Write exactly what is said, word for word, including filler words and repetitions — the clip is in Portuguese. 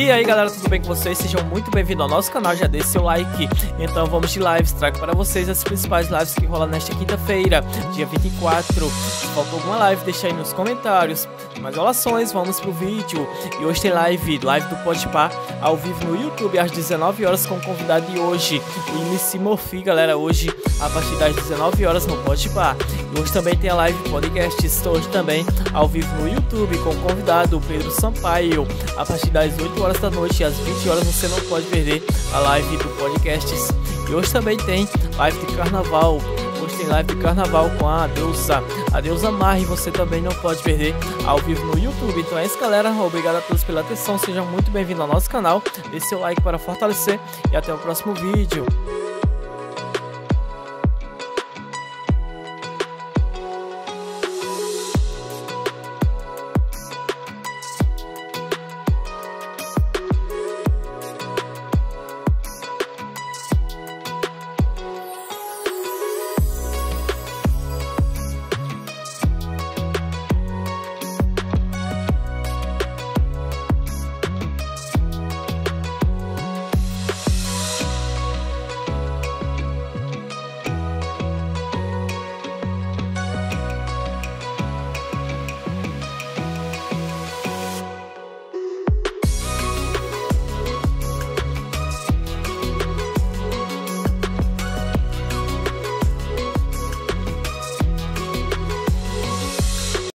E aí galera, tudo bem com vocês? Sejam muito bem-vindos ao nosso canal, já deixe seu like. Então vamos de lives, trago para vocês as principais lives que rolam nesta quinta-feira, dia vinte e quatro. Se faltou alguma live, deixa aí nos comentários. Mais olações, vamos pro vídeo. E hoje tem live, live do Podpah, ao vivo no YouTube, às dezenove horas, com o convidado de hoje, o M C Morphy, galera, hoje, a partir das dezenove horas no Podpah. E hoje também tem a live podcast, hoje também, ao vivo no YouTube, com o convidado, o Pedro Sampaio, a partir das oito horas da noite, e às vinte horas você não pode perder a live do podcasts. E hoje também tem live de carnaval. Hoje tem live de carnaval com a deusa, a deusa Marre, você também não pode perder ao vivo no YouTube. Então é isso, galera, obrigado a todos pela atenção, sejam muito bem-vindos ao nosso canal, deixe seu like para fortalecer e até o próximo vídeo.